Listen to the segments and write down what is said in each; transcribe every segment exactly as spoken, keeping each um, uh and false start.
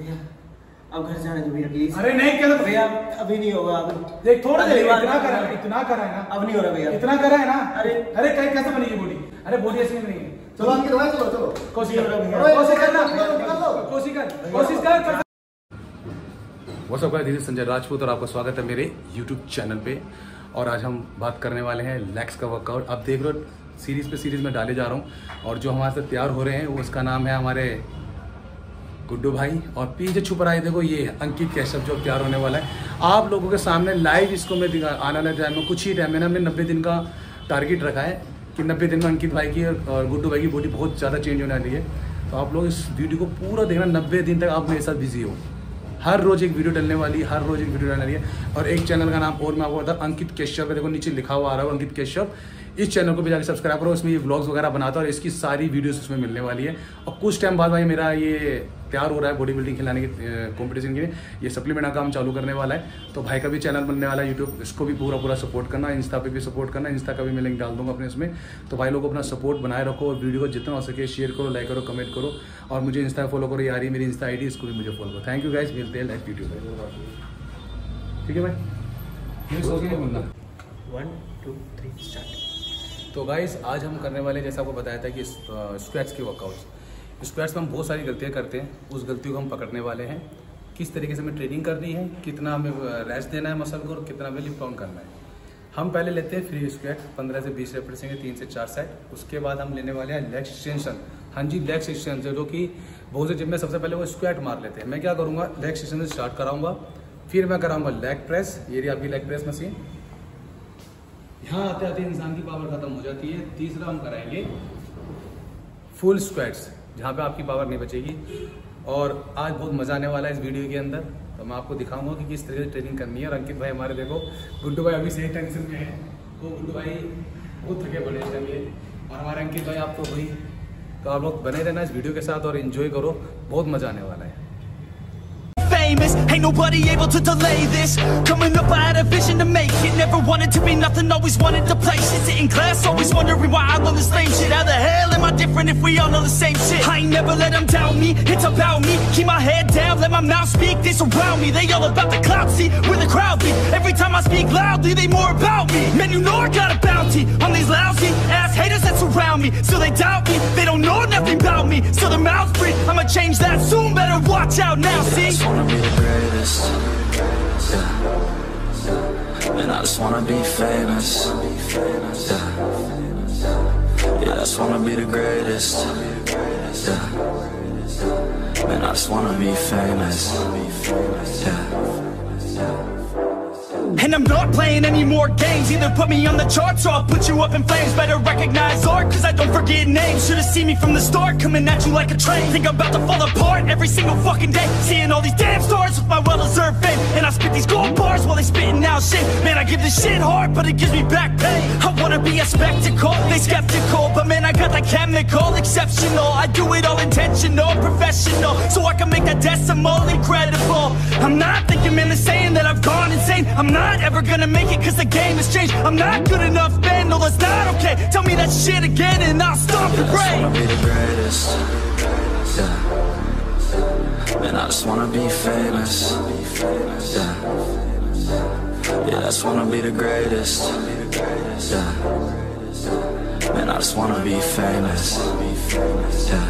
भैया अब घर जाने दो भैया प्लीज। अरे नहीं क्या भैया अभी नहीं होगा, अब देख थोड़ा देर इतना करा है, इतना करा है ना, अब नहीं हो रहा भैया, इतना करा है ना। अरे अरे कैसे बनेगी बॉडी? अरे बॉडी ऐसी नहीं बनेगी। चलो अंकित भाई चलो चलो कोशिश कर कोशिश करना कोशिश कर कोशिश कर। What's up guys, this is Sanjay Rajput और आपका स्वागत है मेरे यूट्यूब चैनल पे। और आज हम बात करने वाले हैं लेग्स का वर्कआउट। आप देख रहे हो सीरीज पे सीरीज में डाले जा रहा हूँ और जो हमारे साथ तैयार हो रहे हैं वो उसका नाम है हमारे गुड्डू भाई और पीछे छुप रहा है देखो ये अंकित कैशव जो तैयार होने वाला है आप लोगों के सामने लाइव। इसको मैं दिखा आने वाले टाइम में कुछ ही टाइम में हमने नब्बे दिन का टारगेट रखा है कि नब्बे दिन में अंकित भाई की और गुड्डू भाई की बॉडी बहुत ज़्यादा चेंज होने वाली है। तो आप लोग इस वीडियो को पूरा देखना, नब्बे दिन तक आप मेरे साथ बिजी हो। हर रोज एक वीडियो डलने वाली है, हर रोज एक वीडियो डलने वाली है। और एक चैनल का नाम और मैं आपको बता, अंकित कैशव है, देखो नीचे लिखा हुआ आ रहा है अंकित कैशव। इस चैनल को भी जाकर सब्सक्राइब करो, इसमें ये व्लॉग्स वगैरह बनाता है और इसकी सारी वीडियोस उसमें मिलने वाली है। और कुछ टाइम बाद भाई मेरा ये तैयार हो रहा है बॉडी बिल्डिंग खिलाने के कंपटीशन के लिए, ये सप्लीमेंट का काम चालू करने वाला है। तो भाई का भी चैनल बनने वाला है यूट्यूब, इसको भी पूरा पूरा सपोर्ट करना, इंस्टा पे भी सपोर्ट करना, इंस्टा का भी मैं लिंक डाल दूंगा अपने इसमें। तो भाई लोग अपना सपोर्ट बनाए रखो और वीडियो को जितना हो सके शेयर करो, लाइक करो, कमेंट करो और मुझे इंस्टा फॉलो करो। ये आ रही है मेरी इंस्टा आई डी, इसको भी मुझे फॉलो करो। थैंक यू गाइस, मिलते हैं लाइव वीडियो में। ठीक है भाई, सो के नहीं बोलना। One two three start. तो गाइस आज हम करने वाले जैसा आपको बताया था कि स्क्वैट्स के वर्कआउट्स। स्क्वैट्स में हम बहुत सारी गलतियां करते हैं, उस गलतियों को हम पकड़ने वाले हैं। किस तरीके से हमें ट्रेनिंग करनी है, कितना हमें रेस्ट देना है मसल को और कितना हमें लिफ्ट ऑन करना है। हम पहले लेते हैं फ्री स्क्वैट, पंद्रह से बीस रेपिटेशन के तीन से चार सेट। उसके बाद हम लेने वाले हैं लेग एक्सटेंशन। हाँ जी, लेग एक्सटेंशन जो कि बहुत से जिम में सबसे पहले वो स्क्वैट मार लेते हैं। मैं क्या करूँगा, लेग एक्सटेंशन से स्टार्ट कराऊंगा, फिर मैं कराऊंगा लेग प्रेस। ये रही आपकी लेग प्रेस मशीन। यहाँ आते आते इंसान की पावर खत्म हो जाती है। तीसरा हम कराएंगे फुल स्क्वैट्स, जहाँ पे आपकी पावर नहीं बचेगी। और आज बहुत मजा आने वाला है इस वीडियो के अंदर, तो मैं आपको दिखाऊंगा कि किस तरीके से ट्रेनिंग करनी है। और अंकित भाई हमारे देखो, गुड्डू भाई अभी से टेंशन में है, वो गुड्डू भाई बहुत थके पड़े इस टाइम ये। और हमारे अंकित भाई आप तो वही, तो आप लोग बने रहना इस वीडियो के साथ और इन्जॉय करो, बहुत मजा आने वाला है। Famous, ain't nobody able to delay this. Coming up, I had a vision to make it. Never wanted to be nothing, always wanted to play shit. Sitting class, always wondering why I love this lame shit. How the hell am I different if we all know the same shit? I ain't never let them doubt me, it's about me. Keep my head down, let my mouth speak, they surround me. They all about the clout, see, where the crowd be. Every time I speak loudly, they more about me. Man, you know I got a bounty on these lousy ass haters that surround me. Still they doubt me, they don't know nothing about me. Still their mouths free, I'ma change that soon, better watch out now, see? Be the greatest, yeah. And I just wanna be famous, yeah. Yeah, I just wanna be the greatest, yeah. Man, I just wanna be famous, yeah. And I'm not playing any more games. Either put me on the charts or I'll put you up in flames. Better recognize art, cause I don't forget names. Should've seen me from the start, coming at you like a train. Think I'm about to fall apart every single fucking day. Seeing all these damn stars with my well-deserved fame. And I spit these gold bars while they spitting out shit. Man, I give this shit hard, but it gives me back pain. I wanna be a spectacle, they skeptical, but man, I got that chemical, exceptional. I do it all intentional, professional, so I can make that decimal incredible. I'm not thinking, man, they're saying that I've gone insane. I'm not Not ever gonna make it cause the game has changed. I'm not good enough, man, no that's not okay. Tell me that shit again and I'll stop your brain. I just wanna be the greatest, yeah. Man, I just wanna be famous, yeah. Yeah, I just wanna be the greatest, yeah. Man, I just wanna be famous, yeah.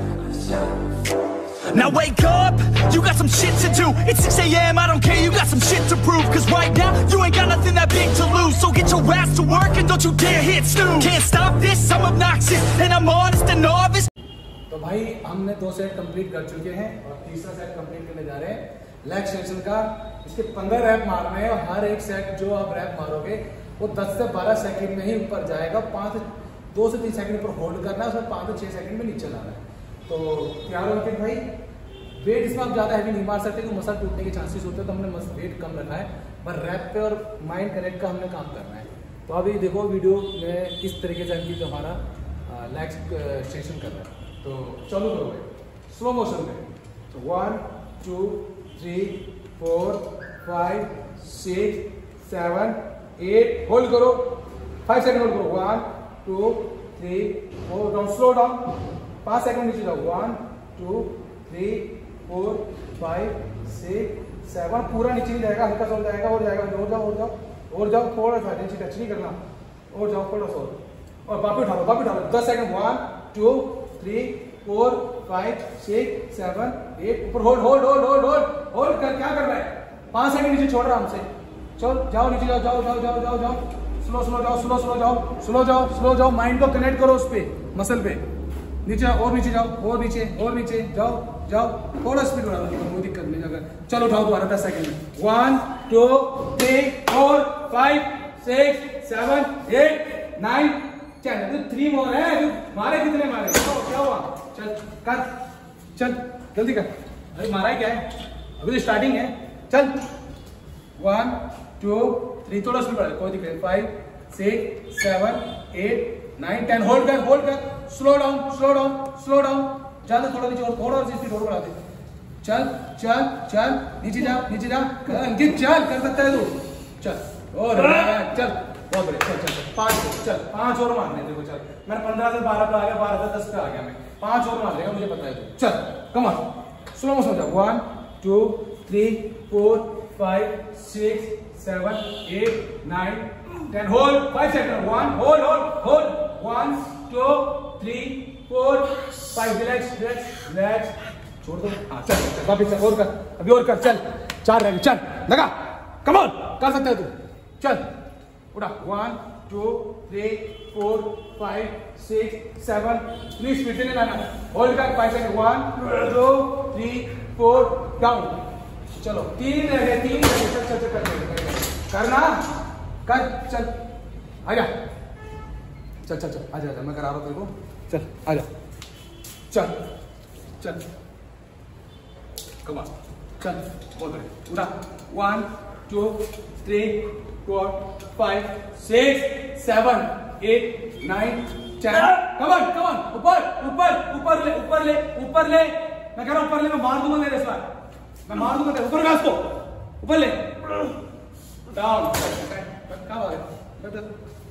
Now wake up, you got some shit to do. It's six A M, I don't care, you got some shit to prove. Cause right now, you ain't got nothing that big to lose. So get your ass to work and don't you dare hit snooze. Can't stop this, I'm obnoxious and I'm honest and novice. तो भाई हमने दो set complete कर चुके हैं और तीसरा set complete करने जा रहे हैं लेग एक्सटेंशन का। इसके पंद्रह रैप मारने हैं और हर एक सेट जो आप रैप मारोगे वो दस से बारह सेकंड में ही ऊपर जाएगा। पाँच दो से तीन सेकंड ऊपर होल्ड करना है, उसमें पाँच से छः सेकंड में नीचे लाना है। तो तैयार हो के भाई, वेट इसमें आप ज़्यादा हैवी नहीं मार सकते क्योंकि मसल टूटने के चांसेस होते हैं, तो हमने वेट कम रखा है। पर रैप पे और माइंड कनेक्ट का हमने काम करना है। तो अभी देखो वीडियो में किस तरीके से अंकित हमारा लेग एक्सटेंशन कर रहा है। तो चलो करो भाई स्लो मोशन में। तो one two three four five six seven eight, hold करो, फाइव सेकंड होल्ड करो, one two three four, down slow down, पाँच सेकंड नीचे जाओ, one two three four five six seven, पूरा नीचे नहीं जाएगा, हल्का सा हो जाएगा, और जाएगा, और जाओ और जाओ और जाओ, थोड़ा सा नीचे टच नहीं करना, और जाओ थोड़ा सा और वापस उठा लो, वापस उठा लो, दस second, one two three four five six seven eight, ऊपर hold hold hold hold hold hold कर, क्या कर रहा है, पाँच सेकंड नीचे छोड़ रहा हमसे, चलो जाओ नीचे जाओ जाओ जाओ जाओ जाओ जाओ, स्लो स्लो जाओ, स्लो स्लो जाओ, स्लो जाओ, स्लो जाओ, माइंड को कनेक्ट करो उस पे, मसल पे, नीचे और नीचे जाओ, और नीचे और नीचे जाओ जाओ, थोड़ा स्पीड बढ़ा दो, कोई दिक्कत नहीं, अगर चलो उठाओ दोबारा दस सेकंड में, one two three four five six seven eight nine ten, three more है, मारे कितने मारे, क्या हुआ, चल कर, चल जल्दी कर, अरे मारा है क्या है, अभी तो स्टार्टिंग है, चल वन टू थ्री, थोड़ा स्पीड बढ़ा, कोई दिक्कत, five six seven eight nine ten, hold कर होल्ड कर, slow down slow down slow down, ज्यादा थोड़ा नीचे और थोड़ा और स्पीड और बढ़ा दे, चल चल चल नीचे जा नीचे जा, अंकित चल कर सकता है तू, चल और चल, बहुत बढ़िया, चल चल चल पाँच, चल पाँच और मारने देखो, चल मैंने पंद्रह से बारह पे आ गया, बारह से दस पे आ गया, मैं पाँच और मार देगा, मुझे पता है तू, चल कम ऑन, स्लो मोशन जाओ, one two three four five six seven eight nine ten, hold five second, one hold hold hold, one two three four five, relax relax relax, छोड़ दो, हाँ चल चल वापिस चल, और कर, अभी और कर, चल चार रह गए, चल लगा, कम ऑन कर सकता है तू, चल उड़ा, one two three four five six seven, three speed नहीं लाना, होल्ड कर five second, one two three four down, चलो तीन रह गए, तीन रह गए, चल चल चल कर करना कर, चल आजा, चल चल चल आजा आजा, मैं करा रहा हूँ तेरे को, चल आजा, चल चल कम ऑन, चल बहुत बढ़िया, उड़ा, one two three four five six seven eight nine ten, come on come on, ऊपर ऊपर ऊपर ले ऊपर ले ऊपर ले, मैं कह रहा हूँ ऊपर ले, मैं मार दूंगा तेरे, इस बार मैं मार दूंगा तेरे, ऊपर घास को, ऊपर ले, डाउन, क्या बात है,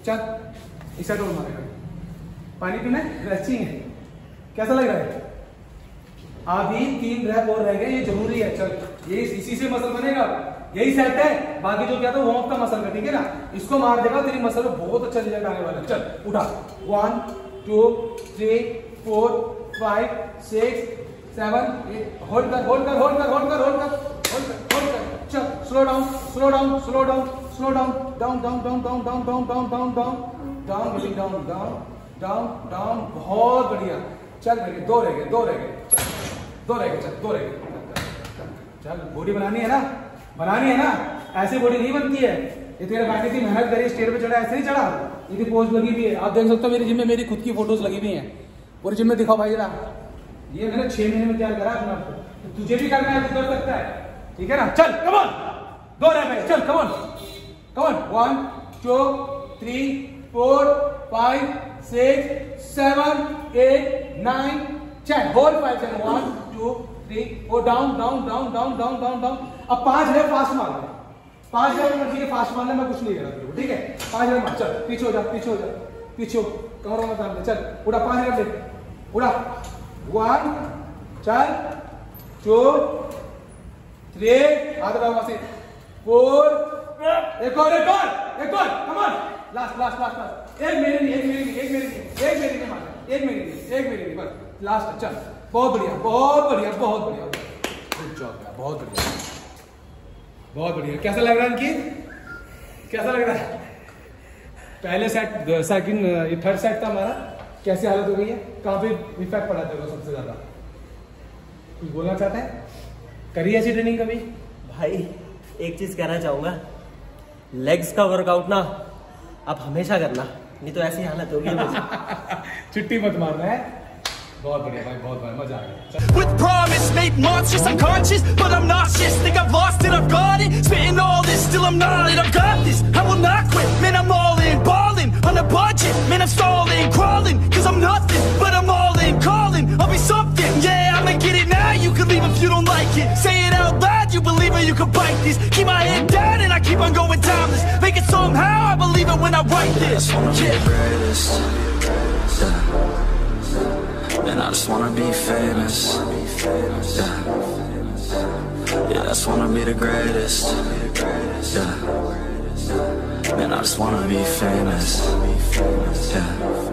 चल इस साइड और मारेगा, पानी पीना है, स्ट्रेचिंग है, कैसा लग रहा है, अभी तीन रैप और रह गए, ये जरूरी है, चल ये इसी से मसल बनेगा, यही सेट है, बाकी जो क्या था वार्म अप का मसल का, ठीक है ना, इसको मार देगा, तेरी मसल में बहुत अच्छा रिजल्ट आने वाला है, चल उठा, one two three four five six seven eight, hold कर होल्ड कर होल्ड कर होल्ड कर होल्ड कर होल्ड कर होल्ड कर, चल slow down slow down slow down slow down, down down down down down down down down down down getting down down down down, बहुत बढ़िया, चल मेरे दो रह गए, दो रह गए, दो रह गए, चल दो रह गए, चल बॉडी बनानी है ना, बनानी है ना, ऐसी बॉडी नहीं बनती है, ये तेरे भाई की मेहनत करी, स्टेज पे चढ़ा, ऐसे नहीं चढ़ा, ये पोज लगी हुई है, आप देख सकते हो मेरी जिम में, मेरी खुद की फोटोज लगी हुई हैं, पूरी जिम में दिखाओ भाई जरा, ये मैंने छह महीने में तैयार करा अपना, तो तुझे भी करना है, तू कर सकता है, ठीक है ना, चल कम ऑन, दो रह गए, चल come on come on, one two three four five six seven eight nine ten, hold five second, one two three four, down down down down down down down, अब पांच रहे फास्ट मार रहे, पांच रहे मर्जी के फास्ट मारने, मैं कुछ नहीं करा, ठीक है, पांच रहे मार, चल पीछे हो जा पीछे हो जा पीछे, कमर में काम, चल उड़ा, पांच रहे ले उड़ा, वन चल टू थ्री, हाथ लगाओ से, फोर, एक और एक और एक और, come on, last last last last, एक मेरे लिए एक मेरे लिए एक मेरे लिए एक मेरे लिए मार, एक मेरे लिए एक मेरे लिए बस, लास्ट, चल बहुत बढ़िया बहुत बढ़िया बहुत बढ़िया, गुड जॉब यार, बहुत बढ़िया बहुत बढ़िया, कैसा लग रहा है इनकी, कैसा लग रहा है, पहले सेट सेकंड थर्ड सेट था हमारा, कैसी हालत हो गई है, कहाँ पे इफेक्ट पड़ा था सबसे ज्यादा, कुछ बोलना चाहते हैं, करिए ऐसी ट्रेनिंग कभी, भाई एक चीज कहना चाहूंगा, लेग्स का वर्कआउट ना आप हमेशा करना, नहीं तो ऐसी हालत होगी, छुट्टी मत मारना है, बहुत बढ़िया भाई, बहुत बढ़िया, मजा आ गया। With promise, made monstrous, I'm conscious, but I'm nauseous. Think I've lost it, I've got it. Spitting all this, still I'm not it. I've got this, I will not quit. Man, I'm all in, balling on a budget. Man, I'm stalling, crawling, cause I'm nothing, but I'm all in, calling. I'll be something, yeah, I'ma get it now. You can leave if you don't like it. Say it out loud, you believe it, you can bite this. Keep my head down and I keep on going timeless. Make it somehow, I believe it when I write this. I just wanna be the greatest, yeah. And I just wanna be famous, yeah. just wanna be the greatest. Yeah. Man, I just wanna be famous. Yeah.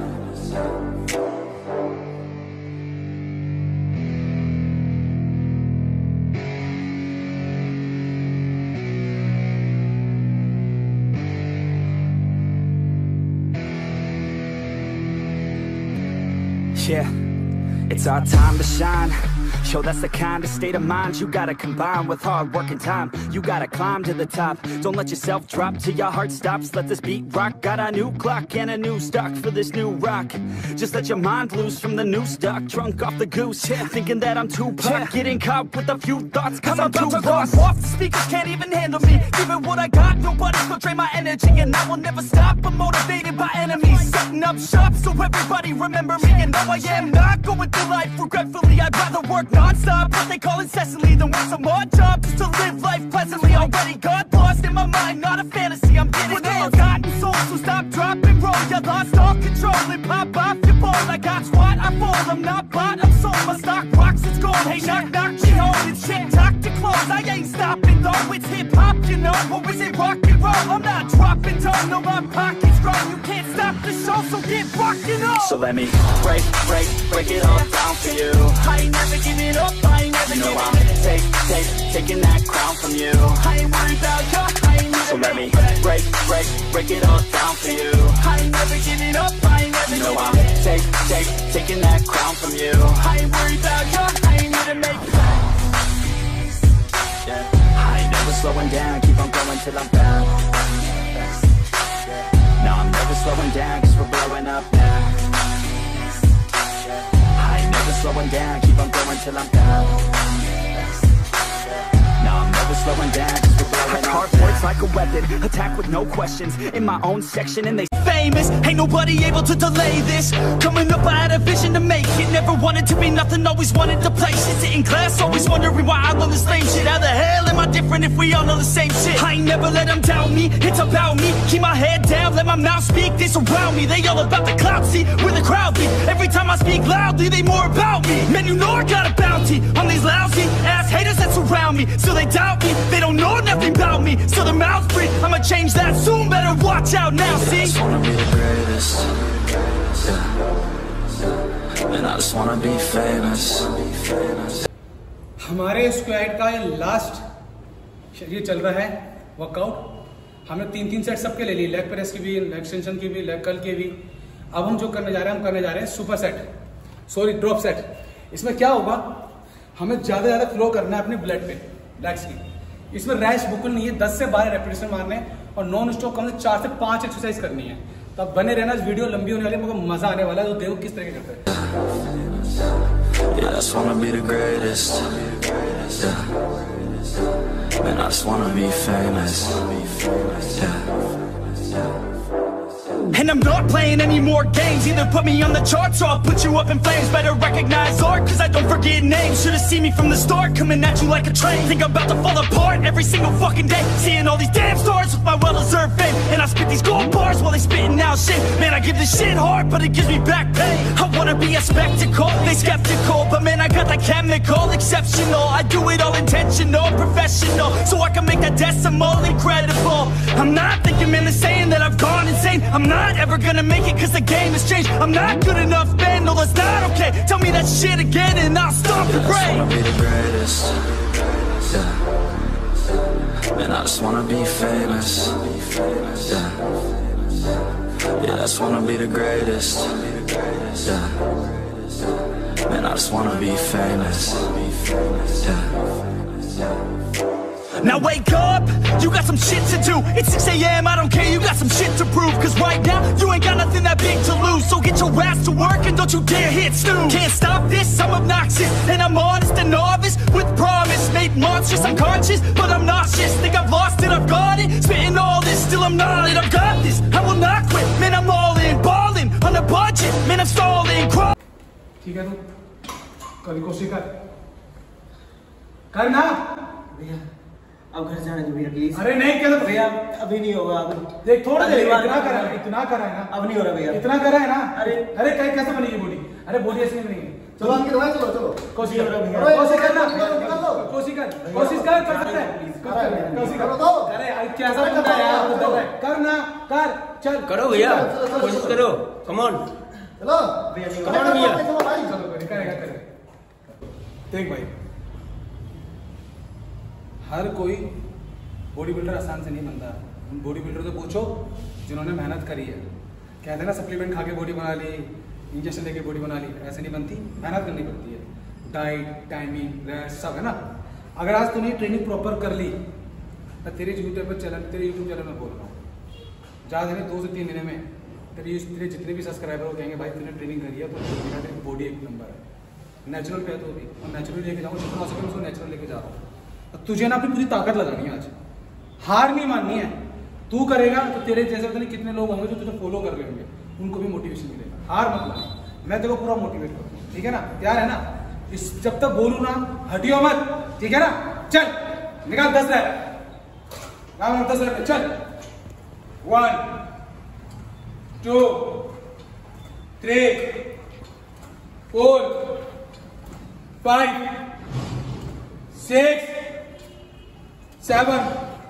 Yeah, it's our time to shine. Yo, that's the kind of state of mind you gotta combine with hard work and time. You gotta climb to the top. Don't let yourself drop till your heart stops. Let this beat rock. Got a new clock and a new stock for this new rock. Just let your mind loose from the new stock. Drunk off the goose, yeah. Thinking that I'm too pop. Yeah. Getting caught with a few thoughts cause I'm, I'm too lost. Off the speakers can't even handle me. Giving what I got, nobody's gonna drain my energy. And I will never stop, I'm motivated by enemies. Setting up shop so everybody remember me. And now I am not going through life regretfully. I'd rather work non-stop, what they call incessantly, than work some odd job just to live life pleasantly. Already got lost in my mind, not a fantasy, I'm getting with all forgotten souls. So stop, drop, and roll. You lost all control and pop off your ball. I got squat, I fall, I'm not bought, I'm sold. My stock rocks, it's gold. Hey, knock, knock, she home, it's shit, talk to close. I ain't stopping though, it's hip-hop, you know. Or is it rock and roll? I'm not dropping down, no, my pocket's strong. You can't stop the show, so get rockin' on. So let me break, break, break it all down for you. I ain't never giving up, I ain't never You know giving I'm take, take, taking that crown from you. I ain't worried about you, I ain't never So let me break, break, break it all down for you. I ain't never giving up, I ain't never You know giving I'm take, take, taking that crown from you. I ain't worried about you, I ain't never make it. Yeah. I ain't never slowing down, keep on going till I'm found. No, I'm never slowing down, cause we're blowing up now. I ain't never slowing down, keep on going till I'm down. No, I'm never slowing down, cause we're blowing up. I carve words like a weapon, attack with no questions. In my own section and they famous, ain't nobody able to delay this. Coming up, I had a vision to make it. Never wanted to be nothing, always wanted to play shit. Sit in class, always wondering why I love the same shit. How the hell am I different if we all know the same shit? I ain't never let them doubt me, it's about me. Keep my head down, let my mouth speak. They surround me, they all about the clout, see where the crowd be. Every time I speak loudly, they more about me. Man, you know I got a bounty on these lousy ass haters that surround me. So they doubt me, they don't know nothing about me. So their mouths free, I'ma change that soon. Better watch out now, see? I just wanna be the greatest. Yeah. And I just wanna be famous. हमारे squad का ये last ये चल रहा है workout. हमने तीन तीन सेट सबके ले लिए, लेग प्रेस की भी, लेग एक्सटेंशन की भी, लेग कर्ल की भी। अब हम जो करने जा रहे हैं हम करने जा रहे हैं super set, sorry drop set. इसमें क्या होगा, हमें ज्यादा ज्यादा फ्लो करना है अपने ब्लड पे, लेग्स की। इसमें रैश बिल्कुल नहीं है, दस से बारह रेपिटेशन मारने और नॉन स्टॉप कम से चार से पांच एक्सरसाइज करनी है। तो अब बने रहना, वीडियो लंबी होने वाली है मगर मजा आने वाला है। तो देखो किस तरह करते हैं। Yeah, I just wanna be the greatest. Yeah. Man, I just wanna be famous. Yeah. And I'm not playing any more games. Either put me on the charts or I'll put you up in flames. Better recognize art, cause I don't forget names. Should've seen me from the start, coming at you like a train. Think I'm about to fall apart every single fucking day. Seeing all these damn stars with my well-deserved fame. And I spit these gold bars while they spitting out shit. Man, I give this shit hard, but it gives me back pain. I wanna be a spectacle, they skeptical. But man, I got that chemical, exceptional. I do it all intentional, professional. So I can make that decimal incredible. I'm not thinking, man, they're saying that I've gone insane. I'm not ever gonna make it cause the game has changed. I'm not good enough, man, no that's not okay. Tell me that shit again and I'll stop the Yeah, I brain. just wanna be the greatest. Yeah. Man, I just wanna be famous. Yeah. Yeah, I just wanna be the greatest. Yeah. Man, I just wanna be famous. Yeah. Now wake up, you got some shit to do. It's six A M, I don't care, you got some shit to prove. Cause right now, you ain't got nothing that big to lose. So get your ass to work and don't you dare hit snooze. Can't stop this, I'm obnoxious. And I'm honest and novice with promise. Made monstrous, I'm conscious, but I'm nauseous. Think I've lost it, I've got it. Spitting all this, still I'm not it. I've got this, I will not quit. Man, I'm all in, balling, on a budget. Man, I'm stalling, crawl. ठीक है, तू कभी कोशिश कर करना भैया अब घर जाने दो भैया प्लीज। अरे नहीं क्या भैया अभी नहीं होगा, अभी देख थोड़ा देर, अगली बार इतना करा है, इतना करा है ना, अब नहीं हो रहा भैया, इतना करा है ना। अरे अरे कैसे कैसे बनेगी बॉडी? अरे बॉडी ऐसे नहीं बनेगी। चलो अंकित भाई, चलो चलो कोशिश नहीं हो रहा कर, भैया। कोशिश करना, कोशिश कर कोशिश कर कर सकता है कोशिश कर दो अरे कैसा बनता है यार कर ना कर चल करो भैया कोशिश करो कम ऑन चलो कम ऑन भैया चलो करेगा करेगा देख भाई हर कोई बॉडी बिल्डर आसान से नहीं बनता। उन बॉडी बिल्डर से पूछो जिन्होंने मेहनत करी है। कहते हैं ना सप्लीमेंट खा के बॉडी बना ली, इंजेक्शन लेके बॉडी बना ली, ऐसे नहीं बनती, मेहनत करनी पड़ती है। डाइट टाइमिंग रेस्ट सब है ना। अगर आज तूने ट्रेनिंग प्रॉपर कर ली तो तेरे यूट्यूब पर चैनल तेरे यूट्यूब चैनल में बोल रहा हूँ ज़्यादा नहीं दो से तीन महीने में तेरे तेरे जितने भी सब्सक्राइबर हो कहेंगे भाई तूने ट्रेनिंग करी है तो तेरी बॉडी एक नंबर है। नेचुरल पे तो भी और नेचुरल लेके जाऊँ जितना हो सके उसको नेचुरल लेके जा रहा हूँ। तुझे ना अपनी पूरी ताकत लगानी है, आज हार नहीं माननी है। तू करेगा तो तेरे जैसे पता नहीं कितने लोग होंगे जो तुझे फॉलो कर रहे होंगे, उनको भी मोटिवेशन मिलेगा। हार मत मान, मैं तेरे को पूरा मोटिवेट करूँ, ठीक है ना? तैयार है ना? इस जब तक बोलूँ ना हटियो मत, ठीक है ना? चल निकाल दस रहे दस रहे चल। One two three four five six seven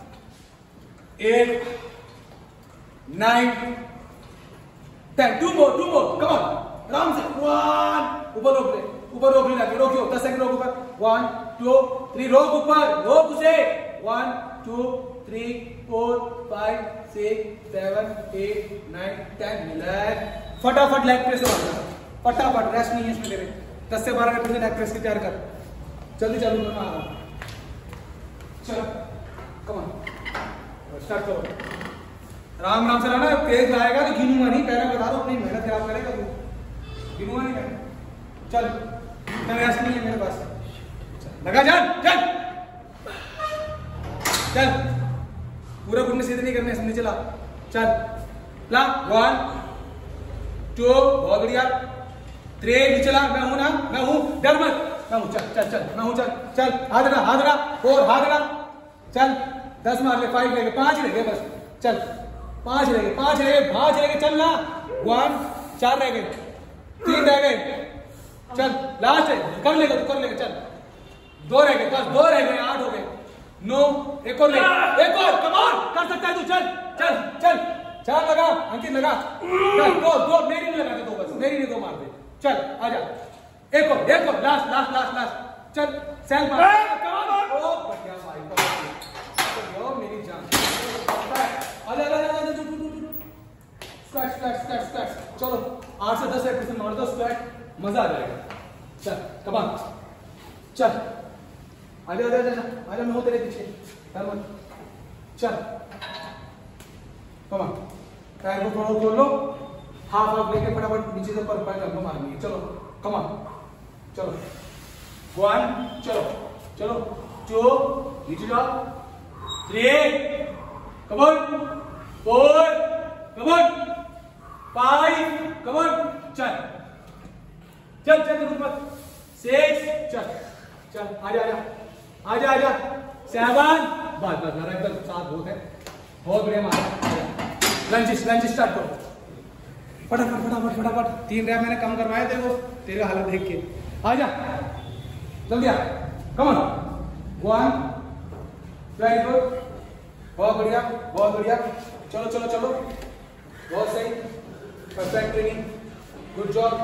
eight nine ten. Two more two more come on आराम से। वन ऊपर रोक ले, ऊपर रोक ले, रोकियो दस सेकंड रोक ऊपर। वन टू थ्री रोक ऊपर, रोक उसे। One two three four five six seven eight nine ten. Relax, फटाफट लेग प्रेस मारना, फटाफट, रेस्ट नहीं है इसमें तेरे। दस से बारह मिनट लेग प्रेस की तैयार कर, जल्दी चालू करना। चलो कम ऑन स्टार्ट करो। राम राम से लाना, तेज लाएगा तो गिनूंगा नहीं, पहले बता दो, अपनी मेहनत खराब करेगा तू, गिनूंगा नहीं मैं। चल मैं रेस्ट नहीं है मेरे पास, लगा चल चल चल। पूरा घुटने सीधे नहीं करने, समझे? चला चल ला। वन टू बहुत बढ़िया, थ्री नीचे ला। मैं हूं ना, मैं हूं, डर मत, मैं हूं। चल चल चल मैं हूं, चल चल। हाथ रहा हाथ रहा, फोर हाथ रहा, चल। दस मार ले, फाइव रह गए, पांच रह गए बस, चल पांच रह गए, पांच रह गए, पांच रह गए, चल ना। वन, चार रह गए, तीन रह गए, चल लास्ट है, कर लेगा तू, कर लेगा, चल। दो रह गए, बस दो रह गए, आठ हो गए, नौ। एक और ले, एक और, कम ऑन, कर सकता है तू, चल चल चल। चार लगा, अंकित लगा, चल। दो दो मेरी नहीं लगाते, दो बस मेरी नहीं, दो मार दे, चल आजा। एक और, एक और, लास्ट लास्ट लास्ट लास्ट, चल सेल्फ मार, कम ऑन। ओ बढ़िया भाई, ओ मेरी जान, आजा आजा आजा, स्क्वैट स्क्वैट स्क्वैट स्क्वैट। चलो आठ से दस रेपिटेशन मार दो स्क्वैट, मजा आ जाएगा। चल कम ऑन, चल आजा आजा आजा आजा, मैं हूं तेरे पीछे, डर मत, चल कम ऑन। पैर को थोड़ा खोल लो, हाफ हाफ लेके फटाफट नीचे से पर पैर जंप मारनी है। चलो कम ऑन, चलो। वन, चलो चलो, टू नीचे जाओ, three come on, four come on, five come on, चल चल चल रुक मत, सिक्स चल चल, आजा आजा आजा आजा, सेवन, बस बस मेरा एकदम साथ बहुत है, बहुत बढ़िया मारा। लंच लंच स्टार्ट करो, फटाफट फटाफट फटाफट। तीन रैप मैंने कम करवाए थे, वो तेरे हालत देख के। आजा जल्दी आ, come on. One, very good, बहुत बढ़िया बहुत बढ़िया, चलो चलो चलो, बहुत सही, परफेक्ट ट्रेनिंग, गुड जॉब,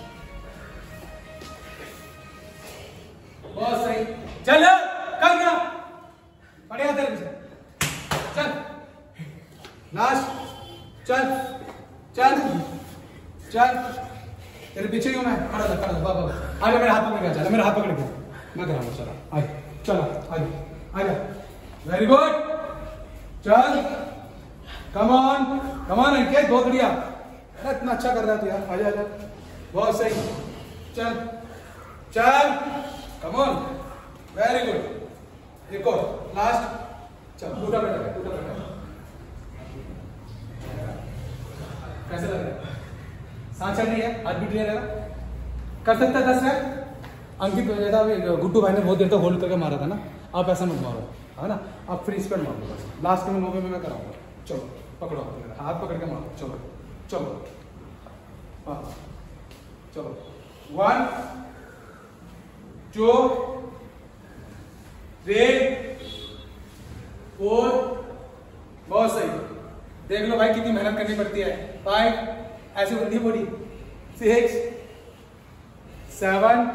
बहुत सही। चल कर गया, बढ़िया तेरे पीछे, चल लास्ट, चल चल चल, तेरे पीछे ही हूं मैं, खड़ा था खड़ा था, बाबा आजा, मेरे हाथ पकड़ के, चल मेरा हाथ पकड़ के, मैं कराऊंगा, चला आजा, चला आजा आजा, वेरी गुड, चल कम ऑन कम ऑन अंकित, बहुत बढ़िया, अरे इतना अच्छा कर रहा है तू यार, आजा आजा, बहुत सही, चल चल कम ऑन, वेरी गुड। एक और लास्ट, चल टूटा बेटा टूटा बेटा, कैसे लग रहा है? सांस चल रही है, हाथ भी क्लियर है, कर सकता है दस रैप। अंकित गुड्डू भाई ने बहुत देर तक होल्ड करके मारा था ना, आप ऐसा मत मारो, है ना? आप फ्री स्पेड मार दो बस, लास्ट में नौवे में मैं कराऊंगा। चलो पकड़ो, हाथ पकड़ के मारो, चलो चलो हाँ चलो। वन टू थ्री फोर, बहुत सही। देख लो भाई कितनी मेहनत करनी पड़ती है। फाइव, ऐसे बनती है बॉडी। सिक्स, सेवन,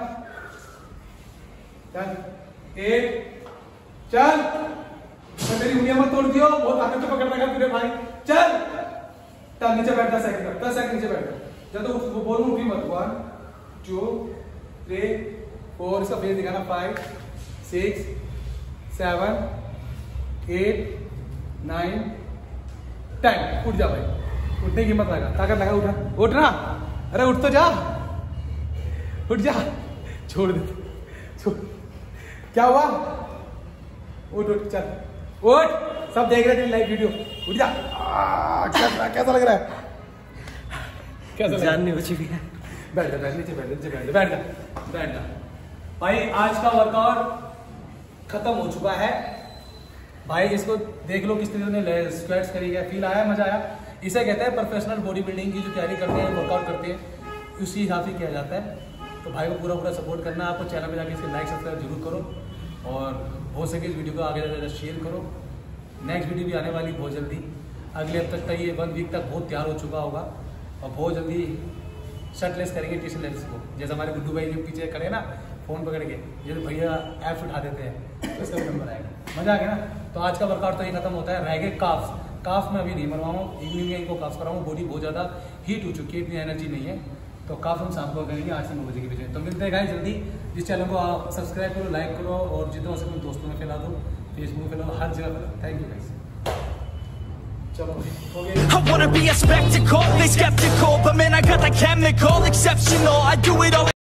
चल, एट, चल। तो मेरी उंगलियां मत तोड़ दियो, बहुत ताकत से पकड़ना है तुझे भाई। चल, चल नीचे बैठ, दस सेकंड दस सेकंड नीचे बैठ। जब तो वो बोलूं उठी मत। वन, टू, थ्री, फोर, इसका फेस दिखाना। Five, six, seven, eight, nine, ten. उठ जा भाई, उठने की हिम्मत लगा, ताकत लगा, उठा, उठ ना। अरे उठ तो जा, उठ जा, छोड़ दे, छोड़। क्या हुआ? उठ उठ, चल उठ, सब देख रहे थे लाइव वीडियो। उठ जा। आ, कैसा कैसा लग रहा है? कैसा जान नहीं बची भी है। बैठ जा, बैठ नीचे बैठ, नीचे बैठ जा, बैठ जा, बैठ जा। भाई आज का वर्कआउट खत्म हो चुका है। भाई इसको देख लो किस तरीके ने स्क्वाट्स करी गया, फील आया, मजा आया। इसे कहते हैं प्रोफेशनल बॉडी बिल्डिंग की जो तैयारी करते हैं, वर्कआउट करते हैं, उसी हिसाब से किया जाता है। तो भाई को पूरा पूरा सपोर्ट करना है। आपको चैनल में जाके इसके लाइक सब्सक्राइब जरूर करो और हो सके इस वीडियो को आगे ज़्यादा शेयर करो। नेक्स्ट वीडियो भी आने वाली बहुत जल्दी। अगले हफ्ते तक ये वन वीक तक बहुत तैयार हो चुका होगा और बहुत जल्दी शर्टलेस करेंगे टी शर्ट को। जैसे हमारे गुड्डू भाई के पीछे खड़े ना फोन पकड़ के, जैसे भैया ऐप्स उठा देते हैं, उसका भी नंबर आएगा। मजा आ गया ना। तो आज का वर्कआउट तो ये खत्म होता है। रह गए काफ्स। काफ में अभी नहीं मरवाऊँ, इवनिंग में इनको काफ्स कराऊँ। बॉडी बहुत ज़्यादा हीट हो चुकी है, इतनी एनर्जी नहीं है। तो काफ हम शाम को करेंगे आठ से नौ बजे के बीच में। तो मिलते हैं गाइस जल्दी। इस चैनल को आप सब्सक्राइब करो, लाइक करो और जितना हो सके दोस्तों में फैला दो, फेसबुक में फैला दो, हर जगह फैला। Thank you guys. चलो हो गया। I wanna be a spectacle, they skeptical, but man I got that chemical, exceptional, I do it all